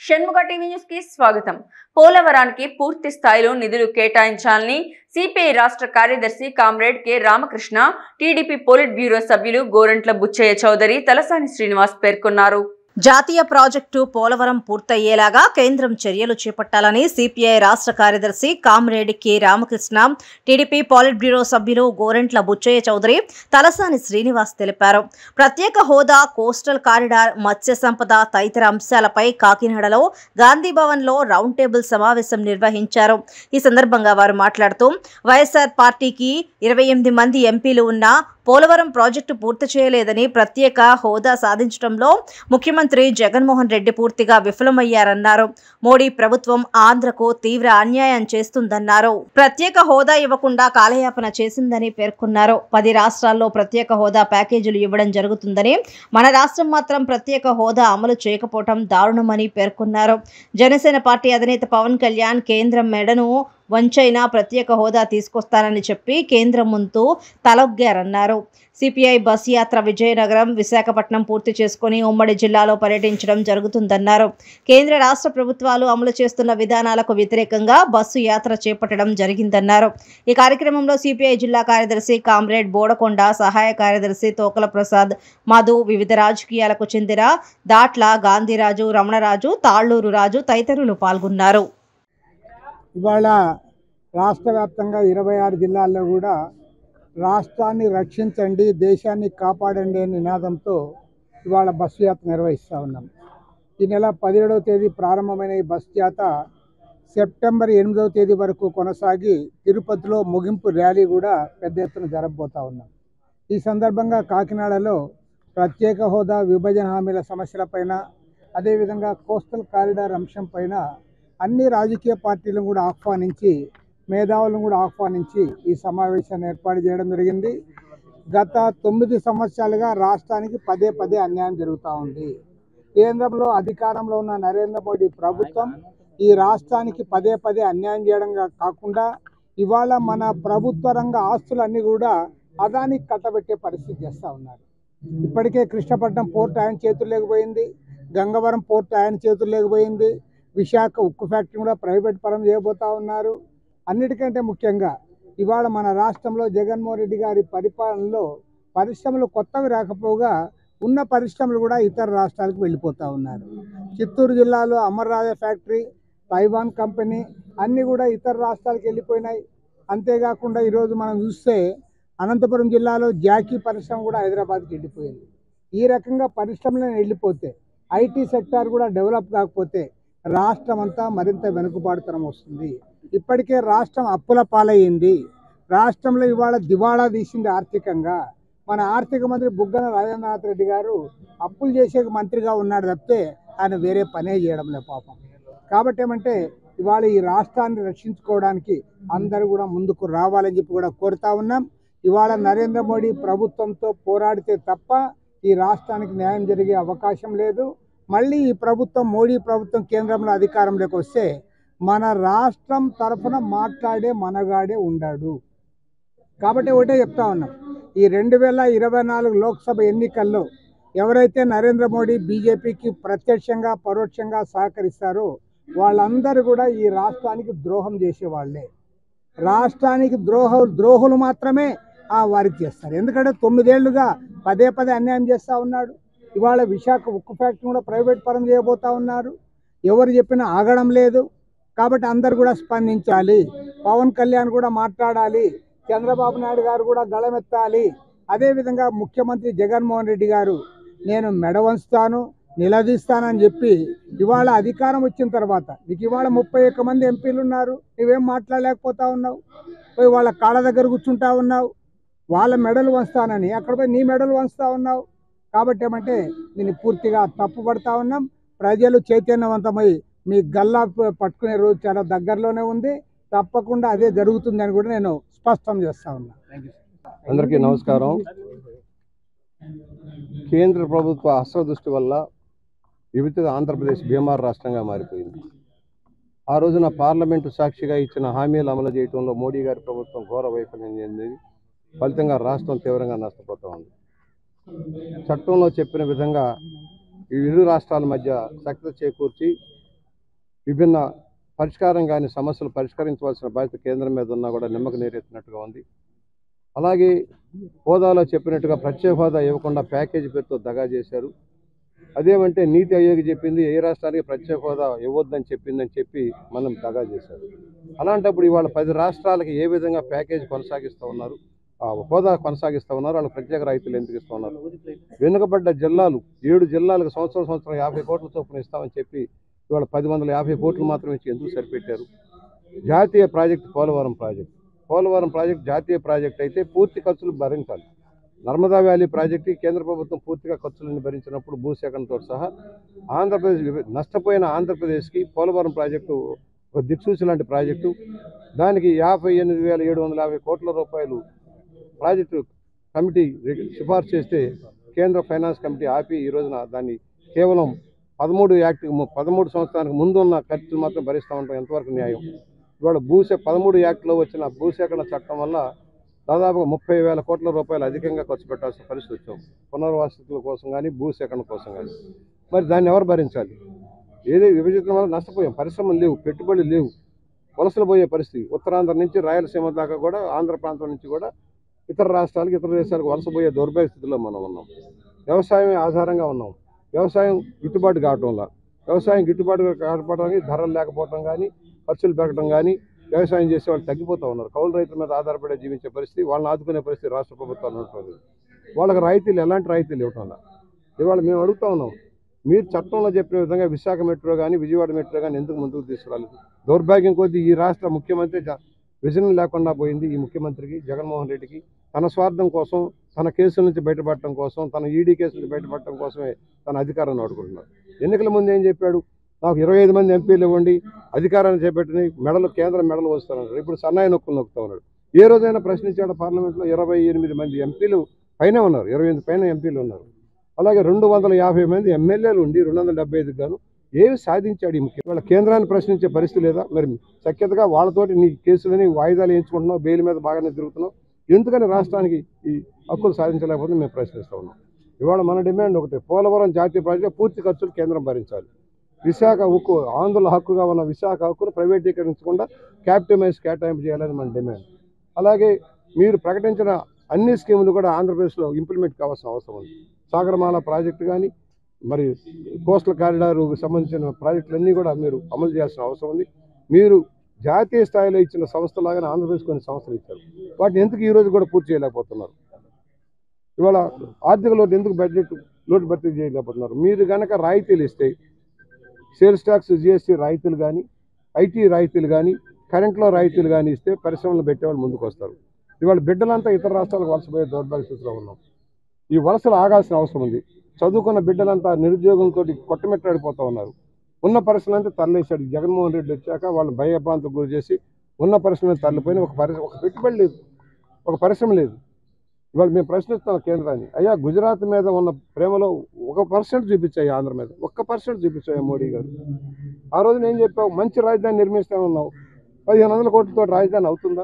Shanmukha TV news కి స్వాగతం. పోలవరానికి పూర్తి స్థాయిలో నిధులు కేటాయించాలని సిపిఐ రాష్ట్ర కార్యదర్శి comrade K Ramakrishna, TDP polit bureau సభ్యులు గోరంట్ల బుచ్చయ్య చౌదరి, తలసాని శ్రీనివాస్ పేర్కొన్నారు. జాతీయ ప్రాజెక్టు పోలవరం పూర్తయ్యేలాగా కేంద్రం చర్యలు చేపట్టాలని సిపిఐ రాష్ట్ర కార్యదర్శి comrade K Ramakrishna, TDP polit bureau సభ్యులు గోరంట్ల బుచ్చయ్య చౌదరి, తలసాని శ్రీనివాస్ తెలిపారు. ప్రత్యేక హోదా, కోస్టల్ కారిడార్, మత్స్య సంపద తదితర అంశాలపై కాకినాడలో గాంధీ భవన్లో రౌండ్ టేబుల్ సమావేశం నిర్వహించారు. ఈ సందర్భంగా వారు మాట్లాడుతూ వైఎస్ఆర్ పార్టీకి 28 మంది ఎంపీలు ఉన్నా పోలవరం ప్రాజెక్టు పూర్తి చేయలేదని, ప్రత్యేక హోదా సాధించడంలో ముఖ్యమంత్రి జగన్మోహన్ రెడ్డి పూర్తిగా విఫలమయ్యారన్నారు. మోడీ ప్రభుత్వం ఆంధ్రకు తీవ్ర అన్యాయం చేస్తుందన్నారు. ప్రత్యేక హోదా ఇవ్వకుండా కాలయాపన చేసిందని పేర్కొన్నారు. 10 రాష్ట్రాల్లో ప్రత్యేక హోదా ప్యాకేజీలు ఇవ్వడం జరుగుతుందని, మన రాష్ట్రం మాత్రం ప్రత్యేక హోదా అమలు చేయకపోవడం దారుణమని పేర్కొన్నారు. జనసేన పార్టీ అధినేత పవన్ కళ్యాణ్ కేంద్రం మెడను వంచైనా ప్రత్యేక హోదా తీసుకొస్తానని చెప్పి కేంద్రం ముందు తలొగ్గారన్నారు. సిపిఐ బస్ యాత్ర విజయనగరం, విశాఖపట్నం పూర్తి చేసుకుని ఉమ్మడి జిల్లాలో పర్యటించడం జరుగుతుందన్నారు. కేంద్ర రాష్ట్ర ప్రభుత్వాలు అమలు చేస్తున్న విధానాలకు వ్యతిరేకంగా బస్సు యాత్ర చేపట్టడం జరిగిందన్నారు. ఈ కార్యక్రమంలో సిపిఐ జిల్లా కార్యదర్శి కామ్రేడ్ బోడకొండ, సహాయ కార్యదర్శి తోకల ప్రసాద్, మధు, వివిధ రాజకీయాలకు చెందిన దాట్ల గాంధీరాజు, రమణరాజు, తాళ్లూరు రాజు తదితరులు పాల్గొన్నారు. ఇవాళ రాష్ట్ర వ్యాప్తంగా 26 జిల్లాల్లో కూడా రాష్ట్రాన్ని రక్షించండి, దేశాన్ని కాపాడండి అనే నినాదంతో ఇవాళ బస్సు యాత్ర నిర్వహిస్తూ ఉన్నాం. ఈ నెల 17వ తేదీ ప్రారంభమైన ఈ బస్సు యాత్ర సెప్టెంబర్ 8వ తేదీ వరకు కొనసాగి తిరుపతిలో ముగింపు ర్యాలీ కూడా పెద్ద ఎత్తున జరగబోతూ ఉన్నాం. ఈ సందర్భంగా కాకినాడలో ప్రత్యేక హోదా, విభజన హామీల సమస్యలపైన, అదేవిధంగా కోస్టల్ కారిడార్ అంశంపైన అన్ని రాజకీయ పార్టీలను కూడా ఆహ్వానించి, మేధావులను కూడా ఆహ్వానించి ఈ సమావేశాన్ని ఏర్పాటు చేయడం జరిగింది. గత 9 సంవత్సరాలుగా రాష్ట్రానికి పదే అన్యాయం జరుగుతూ ఉంది. కేంద్రంలో అధికారంలో ఉన్న నరేంద్ర మోడీ ప్రభుత్వం ఈ రాష్ట్రానికి పదే అన్యాయం చేయడం కాకుండా ఇవాళ మన ప్రభుత్వ రంగ ఆస్తులన్నీ కూడా అదానికి కట్టబెట్టే పరిస్థితి చేస్తూ ఉన్నారు. ఇప్పటికే కృష్ణపట్నం పోర్ట్ ఆయన చేతుల్లోకి పోయింది, గంగవరం పోర్ట్ ఆయన చేతుల్లోకి పోయింది, విశాఖ ఉక్కు ఫ్యాక్టరీ కూడా ప్రైవేట్ పరం చేయబోతూ ఉన్నారు. అన్నిటికంటే ముఖ్యంగా ఇవాళ మన రాష్ట్రంలో జగన్మోహన్ రెడ్డి గారి పరిపాలనలో పరిశ్రమలు కొత్తవి రాకపోగా ఉన్న పరిశ్రమలు కూడా ఇతర రాష్ట్రాలకు వెళ్ళిపోతూ ఉన్నారు. చిత్తూరు జిల్లాలో అమర్రాజా ఫ్యాక్టరీ, తైవాన్ కంపెనీ అన్నీ కూడా ఇతర రాష్ట్రాలకు వెళ్ళిపోయినాయి. అంతేకాకుండా ఈరోజు మనం చూస్తే అనంతపురం జిల్లాలో జాకీ పరిశ్రమ కూడా హైదరాబాద్కి వెళ్ళిపోయింది. ఈ రకంగా పరిశ్రమలను వెళ్ళిపోతే, ఐటీ సెక్టార్ కూడా డెవలప్ కాకపోతే రాష్ట్రం అంతా మరింత వెనుకబాటుతనం వస్తుంది. ఇప్పటికే రాష్ట్రం అప్పుల పాలయ్యింది. రాష్ట్రంలో ఇవాళ దివాళా తీసింది ఆర్థికంగా. మన ఆర్థిక మంత్రి బుగ్గన రాజేంద్రనాథ్ రెడ్డి గారు అప్పులు చేసే మంత్రిగా ఉన్నాడు తప్పితే ఆయన వేరే పనే చేయడం లేదు పాపం. కాబట్టి ఏమంటే ఇవాళ ఈ రాష్ట్రాన్ని రక్షించుకోవడానికి అందరూ కూడా ముందుకు రావాలని చెప్పి కూడా కోరుతా ఉన్నాం. ఇవాళ నరేంద్ర మోడీ ప్రభుత్వంతో పోరాడితే తప్ప ఈ రాష్ట్రానికి న్యాయం జరిగే అవకాశం లేదు. మళ్ళీ ఈ ప్రభుత్వం, మోడీ ప్రభుత్వం కేంద్రంలో అధికారంలోకి వస్తే మన రాష్ట్రం తరఫున మాట్లాడే మనగాడే ఉండాడు. కాబట్టి ఒకటే చెప్తా ఉన్నాం, ఈ 2024 లోక్సభ ఎన్నికల్లో ఎవరైతే నరేంద్ర మోడీ బీజేపీకి ప్రత్యక్షంగా పరోక్షంగా సహకరిస్తారో వాళ్ళందరూ కూడా ఈ రాష్ట్రానికి ద్రోహం చేసేవాళ్లే. రాష్ట్రానికి ద్రోహులు మాత్రమే వారికి చేస్తారు. ఎందుకంటే 9 ఏళ్లుగా పదే అన్యాయం చేస్తూ ఉన్నాడు. ఇవాళ విశాఖ ఉక్కు ఫ్యాక్టరీ కూడా ప్రైవేట్ పరం చేయబోతూ ఉన్నారు. ఎవరు చెప్పినా ఆగడం లేదు. కాబట్టి అందరు కూడా స్పందించాలి. పవన్ కళ్యాణ్ కూడా మాట్లాడాలి, చంద్రబాబు నాయుడు గారు కూడా గళమెత్తాలి. అదేవిధంగా ముఖ్యమంత్రి జగన్మోహన్ రెడ్డి గారు నేను మెడ వంచుతాను, నిలదీస్తానని చెప్పి ఇవాళ అధికారం వచ్చిన తర్వాత నీకు ఇవాళ 31 మంది ఎంపీలు ఉన్నారు, నువ్వేం మాట్లాడలేకపోతా ఉన్నావు. పోయి వాళ్ళ కాళ్ళ దగ్గర కూర్చుంటా ఉన్నావు. వాళ్ళ మెడలు వంచుతానని అక్కడ పోయి నీ మెడలు వంచుతా ఉన్నావు. కాబట్టి ఏమంటే దీన్ని పూర్తిగా తప్పు పడతా ఉన్నాం. ప్రజలు చైతన్యవంతమై మీ గల్లా పట్టుకునే రోజు చాలా దగ్గరలోనే ఉంది. తప్పకుండా అదే జరుగుతుందని కూడా నేను స్పష్టం చేస్తా ఉన్నా. అందరికీ నమస్కారం. కేంద్ర ప్రభుత్వ అశ్రదృష్టి వల్ల వివిధ ఆంధ్రప్రదేశ్ బీమార్ రాష్ట్రంగా మారిపోయింది. ఆ రోజున పార్లమెంటు సాక్షిగా ఇచ్చిన హామీలు అమలు చేయడంలో మోడీ గారి ప్రభుత్వం ఘోర వైఫల్యం చెందింది. ఫలితంగా రాష్ట్రం తీవ్రంగా నష్టపోతూ ఉంది. చట్టంలో చెప్పిన విధంగా ఈ ఇరు రాష్ట్రాల మధ్య సఖ్యత చేకూర్చి విభిన్న పరిష్కారం కానీ సమస్యలు పరిష్కరించవలసిన బాధ్యత కేంద్రం మీద ఉన్నా కూడా నిమ్మకు నీరెత్తినట్టుగా ఉంది. అలాగే హోదాలో చెప్పినట్టుగా ప్రత్యేక హోదా ఇవ్వకుండా ప్యాకేజీ పేరుతో దగా చేశారు. అదేమంటే నీతి ఆయోగ్ చెప్పింది ఏ రాష్ట్రానికి ప్రత్యేక హోదా ఇవ్వద్దని చెప్పిందని చెప్పి మనం దగా చేశారు. అలాంటప్పుడు ఇవాళ 10 రాష్ట్రాలకి ఏ విధంగా ప్యాకేజీ కొనసాగిస్తూ ఉన్నారు, హోదా కొనసాగిస్తూ ఉన్నారు, వాళ్ళు ప్రత్యేక రాయితీలు ఎందుకు ఇస్తూ ఉన్నారు? వెనుకబడ్డ జిల్లాలు 7 జిల్లాలకు సంవత్సరం 50 కోట్ల చొప్పున ఇస్తామని చెప్పి ఇవాళ 150 కోట్లు మాత్రం ఇచ్చి ఎందుకు సరిపెట్టారు? జాతీయ ప్రాజెక్టు పోలవరం ప్రాజెక్టు జాతీయ ప్రాజెక్ట్ అయితే పూర్తి ఖర్చులు భరించాలి. నర్మదా వ్యాలీ ప్రాజెక్టు కేంద్ర ప్రభుత్వం పూర్తిగా ఖర్చులను భరించినప్పుడు భూసేకరణతో సహా నష్టపోయిన ఆంధ్రప్రదేశ్కి పోలవరం ప్రాజెక్టు ఒక దిక్సూచి లాంటి ప్రాజెక్టు. దానికి 58,750 కోట్ల రూపాయలు ప్రాజెక్టు కమిటీ సిఫార్సు చేస్తే కేంద్ర ఫైనాన్స్ కమిటీ ఆపి ఈ రోజున దాన్ని కేవలం 13 సంవత్సరానికి ముందు ఉన్న ఖర్చులు మాత్రం భరిస్తూ ఉంటాం. ఎంతవరకు న్యాయం? ఇవాళ 13 యాక్ట్లో వచ్చిన భూసేకరణ చట్టం వల్ల దాదాపుగా 30,000 కోట్ల రూపాయలు అధికంగా ఖర్చు పెట్టాల్సిన పరిస్థితి వచ్చాం, పునర్వాసితుల కోసం కానీ భూసేకరణ కోసం కానీ. మరి దాన్ని ఎవరు భరించాలి? ఏదో విభజించడం వల్ల నష్టపోయాం. పరిశ్రమలు లేవు, పెట్టుబడులు లేవు, వలసలు పోయే పరిస్థితి. ఉత్తరాంధ్ర నుంచి రాయలసీమ దాకా కూడా, ఆంధ్ర ప్రాంతం నుంచి కూడా ఇతర రాష్ట్రాలకు, ఇతర దేశాలకు వలసపోయే దౌర్భాగ్య స్థితిలో మనం ఉన్నాం. వ్యవసాయమే ఆధారంగా ఉన్నాం. వ్యవసాయం గిట్టుబాటు కావటంలా, వ్యవసాయం గిట్టుబాటు కాకపోవడానికి ధరలు లేకపోవడం కానీ, ఖర్చులు పెరగడం కానీ, వ్యవసాయం చేసే వాళ్ళు తగ్గిపోతూ ఉన్నారు. కౌలు రైతుల మీద ఆధారపడే జీవించే పరిస్థితి, వాళ్ళని ఆదుకునే పరిస్థితి రాష్ట్ర ప్రభుత్వాలు ఉంటుంది. వాళ్ళకి రాయితీలు ఎలాంటి రాయితీలు ఇవ్వటం. ఇవాళ మేము అడుగుతూ ఉన్నాం, మీరు చట్టంలో చెప్పిన విధంగా విశాఖ మెట్రో కానీ, విజయవాడ మెట్రో కానీ ఎందుకు ముందుకు తీసుకురాలేదు? దౌర్భాగ్యం కొద్దీ ఈ రాష్ట్ర ముఖ్యమంత్రి విజన్ లేకుండా పోయింది. ఈ ముఖ్యమంత్రికి, జగన్మోహన్ రెడ్డికి, తన స్వార్థం కోసం, తన కేసుల నుంచి బయటపడటం కోసం, తన ఈడీ కేసు నుంచి బయటపడటం కోసమే తన అధికారాన్ని వాడుకుంటున్నారు. ఎన్నికల ముందు ఏం చెప్పాడు? నాకు 25 మంది ఎంపీలు ఇవ్వండి, అధికారాన్ని చేపట్టిన మెడలు, కేంద్ర మెడలు వస్తానన్నాడు. ఇప్పుడు సన్నాయి నొక్కులు నొక్కుతా ఉన్నాడు. ఏ రోజైనా ప్రశ్నించాడు? పార్లమెంట్లో 28 మంది ఎంపీలు పైన ఉన్నారు, 28 పైన ఎంపీలు ఉన్నారు. అలాగే 250 మంది ఎమ్మెల్యేలు ఉండి 275 గాను ఏమి సాధించాడు ఈ ముఖ్యం? వాళ్ళ కేంద్రాన్ని ప్రశ్నించే పరిస్థితి లేదా? మరి సఖ్యతగా వాళ్ళతోటి నీ కేసులని వాయిదాలు వేయించుకుంటున్నావు, బెయిల్ మీద బాగానే తిరుగుతున్నావు, ఎందుకని రాష్ట్రానికి ఈ హక్కులు సాధించలేకపోతే మేము ప్రశ్నిస్తూ ఉన్నాం. ఇవాళ మన డిమాండ్ ఒకటే, పోలవరం జాతీయ ప్రాజెక్టు పూర్తి ఖర్చులు కేంద్రం భరించాలి. విశాఖ ఉక్కు, ఆంధ్రుల హక్కుగా ఉన్న విశాఖ హక్కును ప్రైవేటీకరించకుండా క్యాపిటమైజ్ కేటాయింపు చేయాలని మన డిమాండ్. అలాగే మీరు ప్రకటించిన అన్ని స్కీములు కూడా ఆంధ్రప్రదేశ్లో ఇంప్లిమెంట్ కావాల్సిన అవసరం ఉంది. సాగరమాల ప్రాజెక్టు కానీ, మరి కోస్టల్ కారిడార్కు సంబంధించిన ప్రాజెక్టులన్నీ కూడా మీరు అమలు చేయాల్సిన అవసరం ఉంది. మీరు జాతీయ స్థాయిలో ఇచ్చిన సంస్థలాగానే ఆంధ్రప్రదేశ్ కొన్ని సంస్థలు ఇచ్చారు, వాటిని ఎందుకు ఈ రోజు కూడా పూర్తి చేయలేకపోతున్నారు? ఇవాళ ఆర్థిక లోటు ఎందుకు బడ్జెట్ లోటు భర్తీ చేయలేకపోతున్నారు? మీరు కనుక రాయితీలు ఇస్తే, సేల్స్ ట్యాక్స్, జిఎస్టీ రాయితీలు కానీ, ఐటీ రాయితీలు కానీ, కరెంట్లో రాయితీలు కానీ ఇస్తే పరిశ్రమలు పెట్టేవాళ్ళు ముందుకు వస్తారు. ఇవాళ బిడ్డలంతా ఇతర రాష్ట్రాలకు వలసపోయే దౌర్భాగ్య స్థితిలో ఉన్నాం. ఈ వలసలు ఆగాల్సిన అవసరం ఉంది. చదువుకున్న బిడ్డలంతా నిరుద్యోగంతో కొట్టమెట్టాడిపోతూ ఉన్నారు. ఉన్న పరిశ్రమలంతా తరలేశాడు జగన్మోహన్ రెడ్డి వచ్చాక. వాళ్ళని భయభ్రాంతికి గురి చేసి ఉన్న పరిశ్రమలు తరలిపోయిన ఒక పెట్టుబడి లేదు, ఒక పరిశ్రమ లేదు. ఇవాళ మేము ప్రశ్నిస్తున్నాం కేంద్రాన్ని, అయ్యా గుజరాత్ మీద ఉన్న ప్రేమలో 1% చూపించాయి, ఆంధ్ర మీద 1% చూపించాయి మోడీ గారు. ఆ రోజున ఏం చెప్పావు? మంచి రాజధాని నిర్మిస్తామన్నావు. 1500 కోట్లతో రాజధాని అవుతుందా?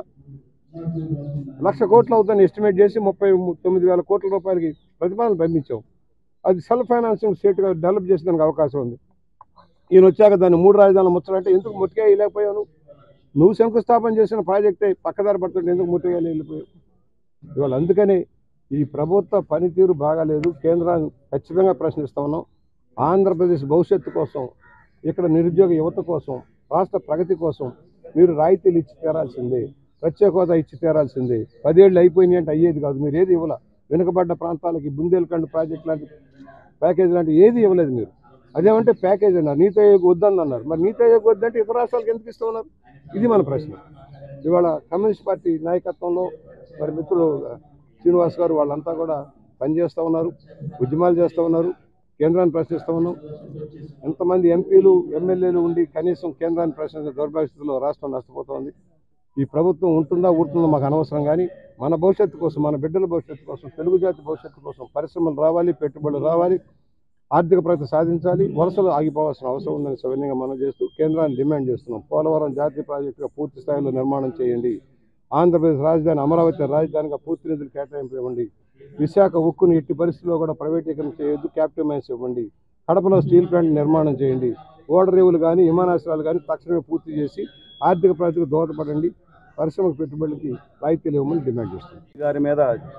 1,00,000 కోట్లు అవుతుందని ఎస్టిమేట్ చేసి 39,000 కోట్ల రూపాయలకి ప్రతిపాదనలు పంపించావు. అది సెల్ఫ్ ఫైనాన్సింగ్ స్టేట్గా డెవలప్ చేసేదానికి అవకాశం ఉంది. ఈయన వచ్చాక దాన్ని 3 రాజధానులు ముచ్చాలంటే ఎందుకు ముట్టిగా వెళ్ళిపోయావు? నువ్వు శంకుస్థాపన చేసిన ప్రాజెక్టే పక్కదారి పడుతుంటే ఎందుకు ముట్టిగా వెళ్ళిపోయావు? ఇవాళ అందుకని ఈ ప్రభుత్వ పనితీరు బాగాలేదు. కేంద్రాన్ని ఖచ్చితంగా ప్రశ్నిస్తూ ఉన్నాం. ఆంధ్రప్రదేశ్ భవిష్యత్తు కోసం, ఇక్కడ నిరుద్యోగ యువత కోసం, రాష్ట్ర ప్రగతి కోసం మీరు రాయితీలు ఇచ్చి తీరాల్సిందే, ప్రత్యేక హోదా ఇచ్చి తీరాల్సిందే. 10 ఏళ్ళు అయిపోయినాయి అంటే అయ్యేది కాదు. మీరు ఏది ఇవ్వాల? వెనుకబడ్డ ప్రాంతాలకి బుందేల్ఖండ్ ప్రాజెక్ట్ లాంటి ప్యాకేజ్ లాంటి ఏది ఇవ్వలేదు మీరు. అదేమంటే ప్యాకేజ్ అన్నారు, నీతి ఆయోగ్ వద్దని అన్నారు. మరి నీతి ఆయోగ్ వద్దంటే ఇతర రాష్ట్రాలకు ఎందుకు ఇస్తూ ఉన్నారు? ఇది మన ప్రశ్న. ఇవాళ కమ్యూనిస్ట్ పార్టీ నాయకత్వంలో మరి మిత్రులు శ్రీనివాస్ గారు వాళ్ళంతా కూడా పనిచేస్తూ ఉన్నారు, ఉద్యమాలు చేస్తూ ఉన్నారు, కేంద్రాన్ని ప్రశ్నిస్తూ ఉన్నాం. ఎంతమంది ఎంపీలు, ఎమ్మెల్యేలు ఉండి కనీసం కేంద్రాన్ని ప్రశ్నించే దౌర్భాగ్య స్థితిలో రాష్ట్రం నష్టపోతోంది. ఈ ప్రభుత్వం ఉంటుందా ఊరుతుందో మాకు అనవసరం, కానీ మన భవిష్యత్తు కోసం, మన బిడ్డల భవిష్యత్తు కోసం, తెలుగు జాతి భవిష్యత్తు కోసం పరిశ్రమలు రావాలి, పెట్టుబడులు రావాలి, ఆర్థిక ప్రగతి సాధించాలి, వలసలు ఆగిపోవాల్సిన అవసరం ఉందని సవినయంగా మనం చేస్తూ కేంద్రాన్ని డిమాండ్ చేస్తున్నాం. పోలవరం జాతీయ ప్రాజెక్టుగా పూర్తి స్థాయిలో నిర్మాణం చేయండి. ఆంధ్రప్రదేశ్ రాజధాని అమరావతి రాజధానిగా పూర్తి నిధులు కేటాయింపు ఇవ్వండి. విశాఖ ఉక్కును ఎట్టి పరిస్థితుల్లో కూడా ప్రైవేటీకరణ చేయొద్దు, క్యాపిటమైజ్ ఇవ్వండి. కడపలో స్టీల్ ప్లాంట్ నిర్మాణం చేయండి, ఓడరేవులు కానీ విమానాశ్రయాలు కానీ తక్షణమే పూర్తి చేసి ఆర్థిక ప్రగతికి దోహదపడండి, పరిశ్రమ పెట్టుబడులకి రాయితీలు ఇవ్వమని డిమాండ్ చేస్తుంది. గారి మీద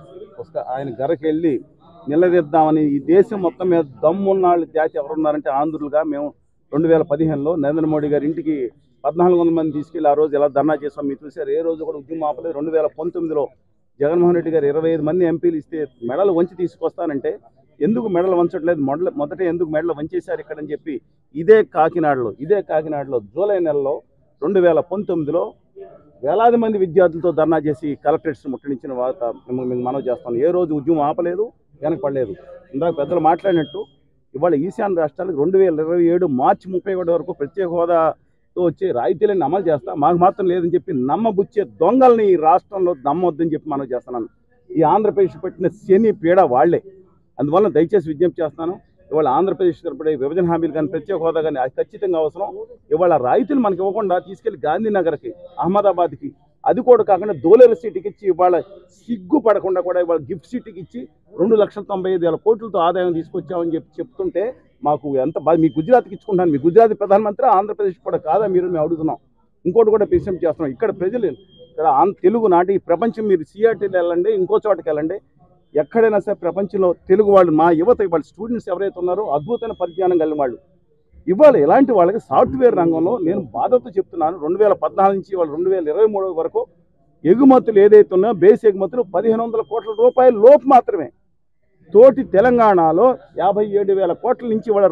ఆయన గరకెళ్ళి నిలదీద్దామని ఈ దేశం మొత్తం మీద దమ్మున్నాళ్ళు జాతి ఎవరున్నారంటే ఆంధ్రులుగా మేము 2015లో నరేంద్ర మోడీ గారి ఇంటికి 1400 మంది తీసుకెళ్ళి ఆ రోజు ఎలా ధర్నా చేసాం మీరు చూసారు. ఏ రోజు కూడా ఉద్యమం ఆపలేదు. 2019లో జగన్మోహన్ రెడ్డి గారు 25 మంది ఎంపీలు ఇస్తే మెడలు వంచి తీసుకొస్తానంటే ఎందుకు మెడలు వంచట్లేదు, మొదట ఎందుకు మెడలు వంచేశారు ఇక్కడని చెప్పి ఇదే కాకినాడలో జూలై నెలలో 2019లో వేలాది మంది విద్యార్థులతో ధర్నా చేసి కలెక్టరేట్స్ ముట్టడించిన వార్త మేము మనవి చేస్తాను. ఏ రోజు ఉద్యమం ఆపలేదు, వెనకపడలేదు. ఇందాక పెద్దలు మాట్లాడినట్టు ఇవాళ ఈశాన్య రాష్ట్రాలకు 2027 మార్చి 31 వరకు ప్రత్యేక హోదాతో వచ్చే రాయితీలను అమలు చేస్తా, మాకు మాత్రం లేదని చెప్పి నమ్మబుచ్చే దొంగల్ని ఈ రాష్ట్రంలో నమ్మొద్దని చెప్పి మనం చేస్తున్నాను. ఈ ఆంధ్రప్రదేశ్ పెట్టిన శని పీడ వాళ్లే. అందువల్ల దయచేసి విజ్ఞప్తి చేస్తున్నాను, ఇవాళ ఆంధ్రప్రదేశ్ తరపున విభజన హామీలు కానీ ప్రత్యేక హోదా కానీ అది ఖచ్చితంగా అవసరం. ఇవాళ రాయితీలు మనకి ఇవ్వకుండా తీసుకెళ్లి గాంధీనగర్కి, అహ్మదాబాద్కి, అది కూడా కాకుండా దోలేరు సిటీకి ఇచ్చి ఇవాళ సిగ్గుపడకుండా కూడా ఇవాళ గిఫ్ట్ సిటీకి ఇచ్చి 2,95,000 కోట్లతో ఆదాయం తీసుకొచ్చామని చెప్పి చెప్తుంటే మాకు ఎంత బాధ. మీ గుజరాత్కి ఇచ్చుకుంటాను, మీ గుజరాత్ ప్రధానమంత్రి ఆంధ్రప్రదేశ్ కూడా కాదా మీరు మేము అడుగుతున్నాం. ఇంకోటి కూడా విషయం చేస్తున్నాం, ఇక్కడ ప్రజలు ఇక్కడ తెలుగు నాటి ప్రపంచం మీరు సిఆర్టీలు వెళ్ళండి, ఇంకో చోటకి వెళ్ళండి, ఎక్కడైనా సరే ప్రపంచంలో తెలుగు వాళ్ళు మా యువత ఇవాళ స్టూడెంట్స్ ఎవరైతే ఉన్నారో అద్భుతమైన పరిజ్ఞానం కలిగిన వాళ్ళు. ఇవాళ ఇలాంటి వాళ్ళకి సాఫ్ట్వేర్ రంగంలో నేను బాధతో చెప్తున్నాను, 2014 నుంచి ఇవాళ 2023 వరకు ఎగుమతులు ఏదైతే ఉన్నాయో బేస్ ఎగుమతులు 1,500 కోట్ల రూపాయల లోపు మాత్రమే. తోటి తెలంగాణలో 57,000 కోట్ల నుంచి ఇవాళ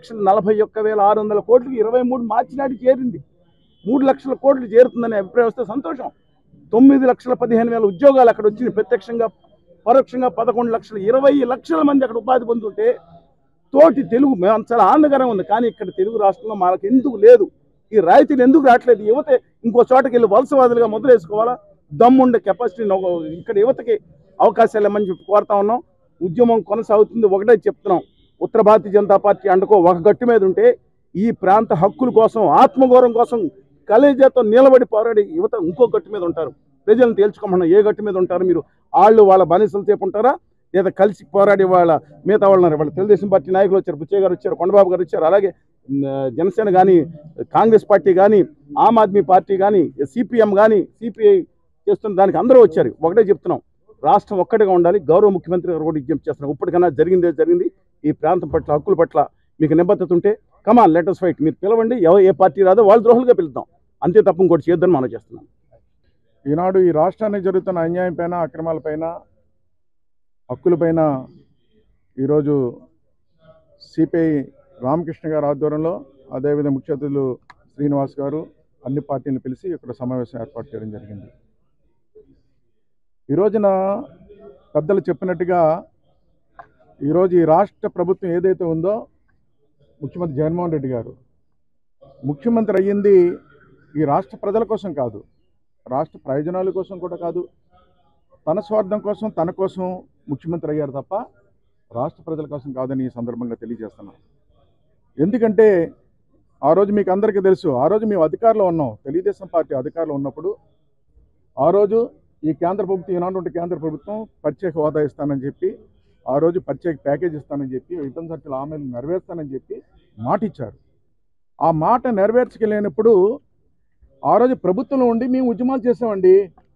2,41,600 కోట్లకి 23 మార్చి నాటి చేరింది. 3 లక్షల కోట్లు చేరుతుందనే అభిప్రాయం వస్తే సంతోషం. 9,15,000 ఉద్యోగాలు అక్కడ వచ్చింది, ప్రత్యక్షంగా పరోక్షంగా 11,20 లక్షల మంది అక్కడ ఉపాధి పొందుతుంటే తోటి తెలుగు మేము చాలా ఆనందకరంగా ఉంది. కానీ ఇక్కడ తెలుగు రాష్ట్రంలో మనకు ఎందుకు లేదు, ఈ రాయితీలు ఎందుకు రావట్లేదు? యువత ఇంకో చోటకి వెళ్ళి వలసవాదులుగా మొదలేసుకోవాలా? దమ్ముండే కెపాసిటీ ఇక్కడ యువతకి అవకాశాలు ఇవ్వమని చెప్పి కోరుతా ఉన్నాం. ఉద్యమం కొనసాగుతుంది. ఒకటే చెప్తున్నాం, ఉత్తర భారతీయ జనతా పార్టీ అండుకో ఒక గట్టు మీద ఉంటే ఈ ప్రాంత హక్కుల కోసం, ఆత్మగౌరవం కోసం కలేజాతో నిలబడి పోరాడి యువత ఇంకో గట్టు మీద ఉంటారు. ప్రజలను తేల్చుకోమన్నా ఏ గట్టు మీద ఉంటారు మీరు? వాళ్ళు వాళ్ళ బానిసలు సేపు ఉంటారా, లేదా కలిసి పోరాడి వాళ్ళ మిగతా వాళ్ళు ఉన్నారు? వాళ్ళ తెలుగుదేశం పార్టీ నాయకులు వచ్చారు, బుచ్చయ్య గారు వచ్చారు, కొండబాబు గారు వచ్చారు, అలాగే జనసేన కానీ, కాంగ్రెస్ పార్టీ కానీ, ఆమ్ ఆద్మీ పార్టీ కానీ, సిపిఎం కానీ, సిపిఐ చేస్తున్న దానికి అందరూ వచ్చారు. ఒకటే చెప్తున్నాం, రాష్ట్రం ఒక్కటిగా ఉండాలి. గౌరవ ముఖ్యమంత్రి గారు కూడా విజ్ఞప్తి చేస్తున్నాం, ఇప్పటికైనా జరిగింది ఈ ప్రాంతం పట్ల, హక్కుల పట్ల మీకు నిబద్ధత ఉంటే కమాన్ లెట్ us ఫైట్. మీరు పిలవండి, ఏ పార్టీ రాదో వాళ్ళు ద్రోహులుగా పిలుద్దాం, అంతే తప్ప ఇంకోటి చేద్దని మనం చేస్తున్నాం. ఈనాడు ఈ రాష్ట్రానికి జరుగుతున్న అన్యాయం పైన, అక్రమాలపైన, హక్కులపైన ఈరోజు సిపిఐ రామకృష్ణ గారి ఆధ్వర్యంలో, అదేవిధంగా ముఖ్య అతిథులు శ్రీనివాస్ గారు అన్ని పార్టీలను పిలిచి ఇక్కడ సమావేశం ఏర్పాటు చేయడం జరిగింది. ఈ రోజున పెద్దలు చెప్పినట్టుగా ఈరోజు ఈ రాష్ట్ర ప్రభుత్వం ఏదైతే ఉందో, ముఖ్యమంత్రి జగన్మోహన్ రెడ్డి గారు ముఖ్యమంత్రి అయ్యింది ఈ రాష్ట్ర ప్రజల కోసం కాదు, రాష్ట్ర ప్రయోజనాల కోసం కూడా కాదు, తన స్వార్థం కోసం, తన కోసం ముఖ్యమంత్రి అయ్యారు తప్ప రాష్ట్ర ప్రజల కోసం కాదని ఈ సందర్భంగా తెలియజేస్తున్నాం. ఎందుకంటే ఆ రోజు మీకు అందరికీ తెలుసు, ఆ రోజు మేము అధికారంలో ఉన్నాం, తెలుగుదేశం పార్టీ అధికారంలో ఉన్నప్పుడు ఆ రోజు ఈ కేంద్ర ప్రభుత్వం, ఈనాడు కేంద్ర ప్రభుత్వం ప్రత్యేక హోదా ఇస్తానని చెప్పి, ఆ రోజు ప్రత్యేక ప్యాకేజ్ ఇస్తానని చెప్పి, విభజన చట్టాల హామీలు నెరవేర్స్తానని చెప్పి మాట ఇచ్చారు. ఆ మాట నెరవేర్చలేనప్పుడు ఆ రోజు ప్రభుత్వంలో ఉండి మేము ఉద్యమాలు చేసామండి,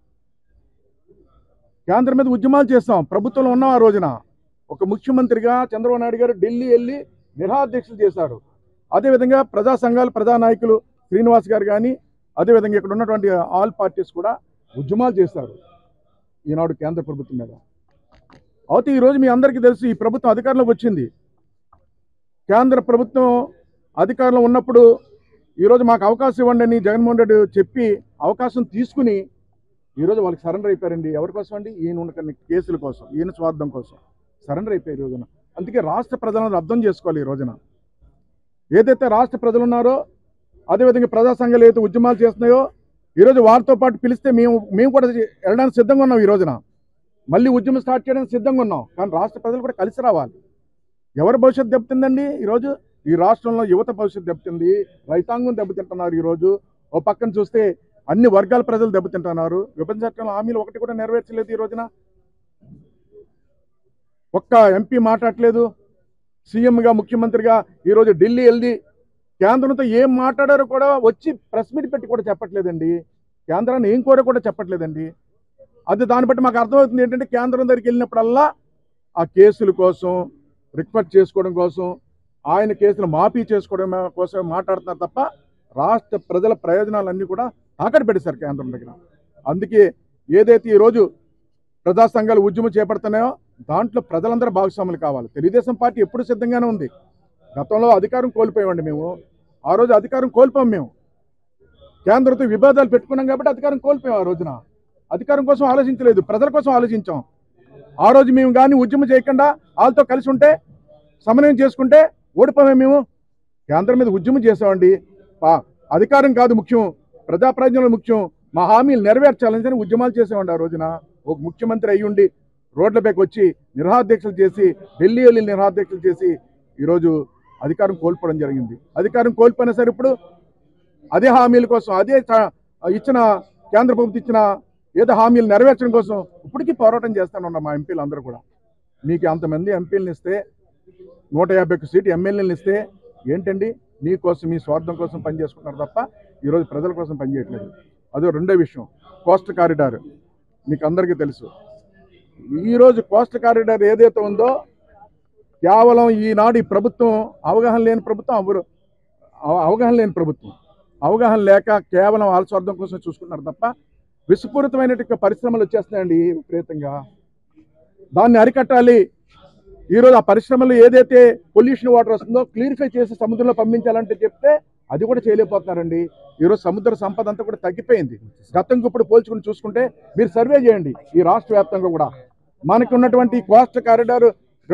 కేంద్రం మీద ఉద్యమాలు చేస్తాం, ప్రభుత్వంలో ఉన్నాం. ఆ రోజున ఒక ముఖ్యమంత్రిగా చంద్రబాబు నాయుడు గారు ఢిల్లీ వెళ్ళి నిరాధ్యక్షులు చేశారు. అదేవిధంగా ప్రజా సంఘాల ప్రజా నాయకులు శ్రీనివాస్ గారు కానీ, అదేవిధంగా ఇక్కడ ఉన్నటువంటి ఆల్ పార్టీస్ కూడా ఉద్యమాలు చేశారు ఈనాడు కేంద్ర ప్రభుత్వం మీద. అయితే ఈరోజు మీ అందరికీ తెలుసు, ఈ ప్రభుత్వం అధికారంలోకి వచ్చింది. కేంద్ర ప్రభుత్వం అధికారంలో ఉన్నప్పుడు ఈరోజు మాకు అవకాశం ఇవ్వండి అని జగన్మోహన్ రెడ్డి చెప్పి అవకాశం తీసుకుని ఈరోజు వాళ్ళకి సరెండర్ అయిపోయారండి. ఎవరి కోసం అండి? ఈయన ఉన్న కేసుల కోసం, ఈయన స్వార్థం కోసం సరెండర్ అయిపోయారు ఈ రోజున. అందుకే రాష్ట్ర ప్రజలను అర్థం చేసుకోవాలి. ఈ రోజున ఏదైతే రాష్ట్ర ప్రజలు ఉన్నారో, అదేవిధంగా ప్రజా సంఘాలు ఏదైతే ఉద్యమాలు చేస్తున్నాయో, ఈరోజు వారితో పాటు పిలిస్తే మేము కూడా వెళ్ళడానికి సిద్ధంగా ఉన్నాం. ఈ రోజున మళ్ళీ ఉద్యమం స్టార్ట్ చేయడానికి సిద్ధంగా ఉన్నాం. కానీ రాష్ట్ర ప్రజలు కూడా కలిసి రావాలి. ఎవరి భవిష్యత్తు దెబ్బతిందండి? ఈరోజు ఈ రాష్ట్రంలో యువత భవిష్యత్తు దెబ్బతింది, రైతాంగం దెబ్బతింటున్నారు. ఈరోజు ఓ పక్కన చూస్తే అన్ని వర్గాల ప్రజలు దెబ్బతింటున్నారు. విభజన చట్టంలో హామీలు ఒకటి కూడా నెరవేర్చలేదు. ఈ రోజున ఒక్క ఎంపీ మాట్లాడలేదు, సీఎంగా ముఖ్యమంత్రిగా ఈరోజు ఢిల్లీ వెళ్ళి కేంద్రంతో ఏం మాట్లాడారో కూడా వచ్చి ప్రెస్ మీట్ పెట్టి కూడా చెప్పట్లేదండి. కేంద్రాన్ని ఏం కోరో కూడా చెప్పట్లేదండి. అది దాన్ని బట్టి మాకు అర్థమవుతుంది ఏంటంటే కేంద్రం దగ్గరికి వెళ్ళినప్పుడల్లా ఆ కేసుల కోసం రిక్వెస్ట్ చేసుకోవడం కోసం, ఆయన కేసులు మాఫీ చేసుకోవడం కోసం మాట్లాడుతున్నారు తప్ప రాష్ట్ర ప్రజల ప్రయోజనాలన్నీ కూడా తాకట్టు పెట్టేశారు కేంద్రం దగ్గర. అందుకే ఏదైతే ఈరోజు ప్రజా సంఘాలు ఉద్యమం చేపడుతున్నాయో దాంట్లో ప్రజలందరూ భాగస్వాములు కావాలి. తెలుగుదేశం పార్టీ ఎప్పుడు సిద్ధంగానే ఉంది. గతంలో అధికారం కోల్పోయామండి మేము. ఆ రోజు అధికారం కోల్పోయాం మేము. కేంద్రంతో విభేదాలు పెట్టుకున్నాం కాబట్టి అధికారం కోల్పోయాం. ఆ రోజున అధికారం కోసం ఆలోచించలేదు, ప్రజల కోసం ఆలోచించాం. ఆ రోజు మేము కానీ ఉద్యమం చేయకుండా వాళ్ళతో కలిసి ఉంటే, సమన్వయం చేసుకుంటే ఓడిపోయాం మేము. కేంద్రం మీద ఉద్యమం చేసామండి. అధికారం కాదు ముఖ్యం, ప్రజా ప్రయోజనాలు ముఖ్యం, మా హామీలు నెరవేర్చాలని ఉద్యమాలు చేసామండి. ఆ రోజున ఒక ముఖ్యమంత్రి అయ్యుండి రోడ్లపైకి వచ్చి నిరహాధ్యక్షలు చేసి, ఢిల్లీ వెళ్ళి నిరహాధ్యక్షలు చేసి ఈరోజు అధికారం కోల్పోవడం జరిగింది. అధికారం కోల్పోయినా సరే ఇప్పుడు అదే హామీల కోసం, అదే ఇచ్చిన కేంద్ర ప్రభుత్వం ఇచ్చిన ఏదో హామీలు నెరవేర్చడం కోసం ఇప్పటికీ పోరాటం చేస్తానున్నాం మా ఎంపీలు అందరూ కూడా. మీకు అంతమంది ఎంపీలను ఇస్తే, 151 సీటు ఎమ్మెల్యేలను ఇస్తే ఏంటండి? మీకోసం, మీ స్వార్థం కోసం పనిచేసుకుంటున్నారు తప్ప ఈరోజు ప్రజల కోసం పనిచేయట్లేదు. అదో రెండో విషయం, కోస్టల్ కారిడార్. మీకు అందరికీ తెలుసు, ఈరోజు కోస్టల్ కారిడార్ ఏదైతే ఉందో కేవలం ఈనాడు ఈ ప్రభుత్వం అవగాహన లేని ప్రభుత్వం, అవగాహన లేక కేవలం వాళ్ళ స్వార్థం కోసం చూసుకుంటున్నారు తప్ప విస్ఫోరితమైనటువంటి పరిశ్రమలు వచ్చేస్తున్నాయండి విపరీతంగా. దాన్ని అరికట్టాలి. ఈరోజు ఆ పరిశ్రమలో ఏదైతే పొల్యూషన్ వాటర్ వస్తుందో క్లియరిఫై చేసి సముద్రంలో పంపించాలంటే చెప్తే అది కూడా చేయలేకపోతున్నారండి. ఈరోజు సముద్ర సంపద అంతా కూడా తగ్గిపోయింది. గతంకు ఇప్పుడు పోల్చుకుని చూసుకుంటే మీరు సర్వే చేయండి. ఈ రాష్ట్ర వ్యాప్తంగా కూడా మనకు ఉన్నటువంటి కోస్టల్ కారిడార్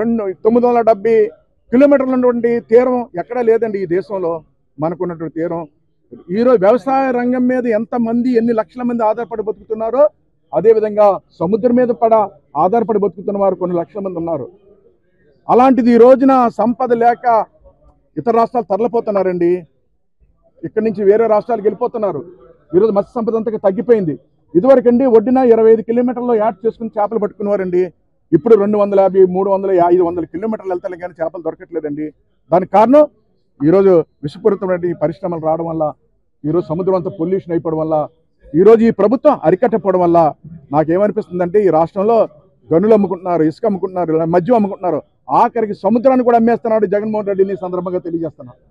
970 కిలోమీటర్ల ఉన్నటువంటి తీరం ఎక్కడా లేదండి ఈ దేశంలో. మనకున్నటువంటి తీరం ఈరోజు వ్యవసాయ రంగం మీద ఎంతమంది, ఎన్ని లక్షల మంది ఆధారపడి బతుకుతున్నారో అదేవిధంగా సముద్రం మీద ఆధారపడి బతుకుతున్న వారు కొన్ని లక్షల మంది ఉన్నారు. అలాంటిది ఈ రోజున సంపద లేక ఇతర రాష్ట్రాలు తరలిపోతున్నారండి. ఇక్కడి నుంచి వేరే రాష్ట్రాలకు వెళ్ళిపోతున్నారు. ఈరోజు మత్స్య సంపద అంతగా తగ్గిపోయింది. ఇదివరకండి ఒడ్డున 25 కిలోమీటర్లో యాడ్ చేసుకుని చేపలు పట్టుకునేవారండి. ఇప్పుడు 250, 300, 500 కిలోమీటర్లు వెళ్తారు కానీ చేపలు దొరకట్లేదండి. దానికి కారణం ఈరోజు విషపూరితమైన ఈ పరిశ్రమలు రావడం వల్ల, ఈరోజు సముద్రం అంతా పొల్యూషన్ అయిపోవడం వల్ల, ఈరోజు ఈ ప్రభుత్వం అరికట్టకపోవడం వల్ల నాకేమనిపిస్తుందంటే ఈ రాష్ట్రంలో గనులు అమ్ముకుంటున్నారు, ఇసుక అమ్ముకుంటున్నారు, మద్యం అమ్ముకుంటున్నారు, ఆఖరికి సముద్రాన్ని కూడా అమ్మేస్తున్నాడు జగన్మోహన్ రెడ్డిని సందర్భంగా తెలియజేస్తున్నాను.